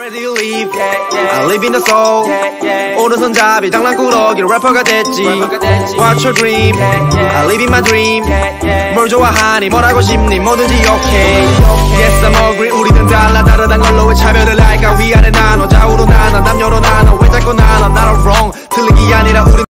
Where do you live? I live in the soul. 오른손잡이 장난꾸러기 래퍼가 됐지. What's your dream? I live in my dream. 뭘 좋아하니 뭘 하고 싶니 뭐든지 okay. Yes I'm agree 우리는 달라 다르단 걸로 왜 차별을 할까 위아래 나눠 좌우로 나눠 남녀로 나눠 왜 자꾸 나눠 Not wrong 틀린 게 아니라 우린